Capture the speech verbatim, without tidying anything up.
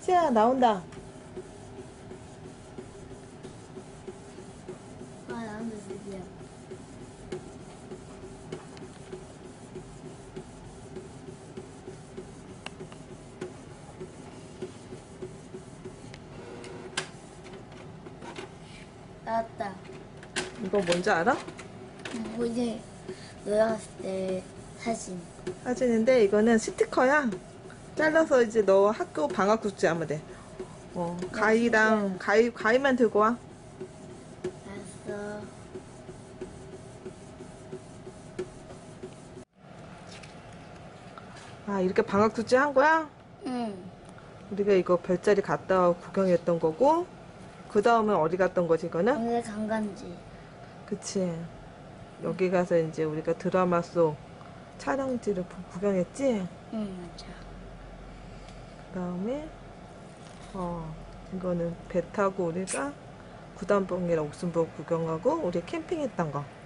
시아 나온다. 아, 나온다, 드디어. 나왔다. 이거 뭔지 알아? 어, 이제 놀았을 때 사진. 사진인데 이거는 스티커야. 잘라서 이제 너 학교 방학 굿즈 하면 돼. 어, 가위랑 진짜. 가위 가위만 들고 와. 알았어. 아, 이렇게 방학 굿즈 한 거야? 응. 우리가 이거 별자리 갔다 와고 구경했던 거고, 그 다음에 어디 갔던 거지 이거는? 오늘 관광지. 그치. 여기 가서 이제 우리가 드라마 속 촬영지를 구- 구경했지? 응, 맞아. 그 다음에 어 이거는 배 타고 우리가 구단봉이랑 옥순봉 구경하고 우리 캠핑했던 거.